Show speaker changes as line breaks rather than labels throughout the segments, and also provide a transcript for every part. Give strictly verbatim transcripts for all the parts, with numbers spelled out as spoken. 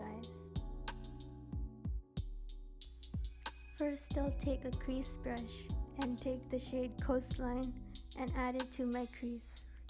guys. First, I'll take a crease brush and take the shade Coastline and add it to my crease.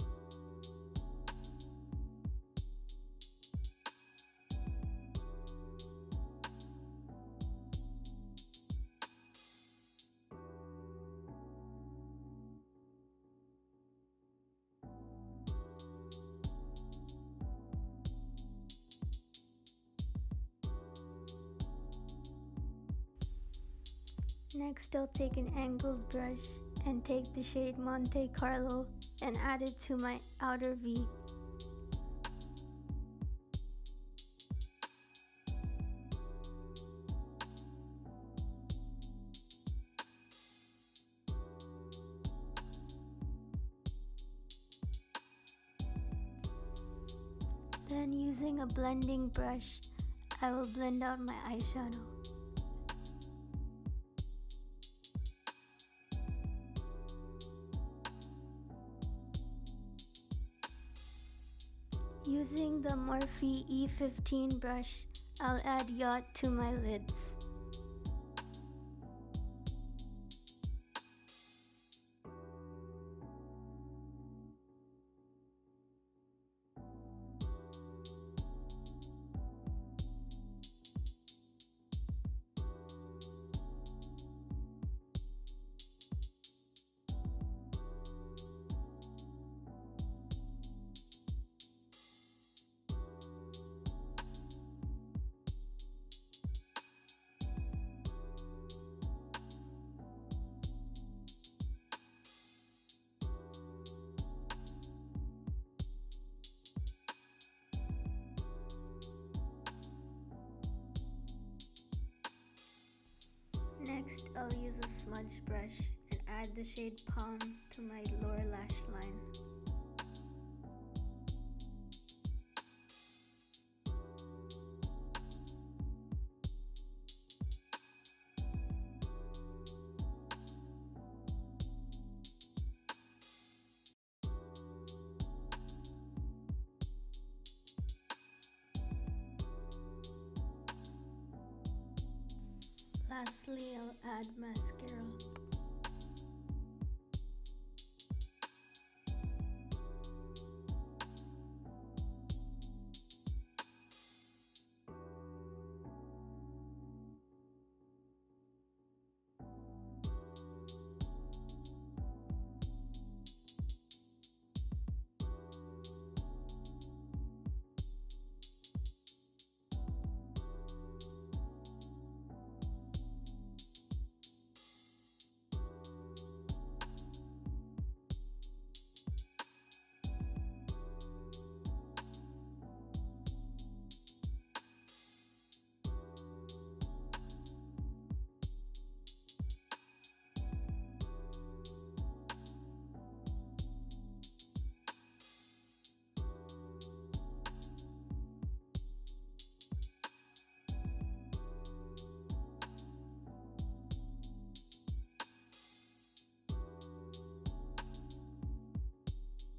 Next, I'll take an angled brush and take the shade Monte Carlo and add it to my outer V. Then, using a blending brush, I will blend out my eyeshadow. Using the Morphe E fifteen brush, I'll add Yacht to my lids. Next, I'll use a smudge brush and add the shade Palm to my lower lash line. Lastly, I'll add mascara.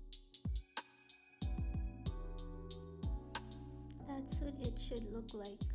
That's what it should look like.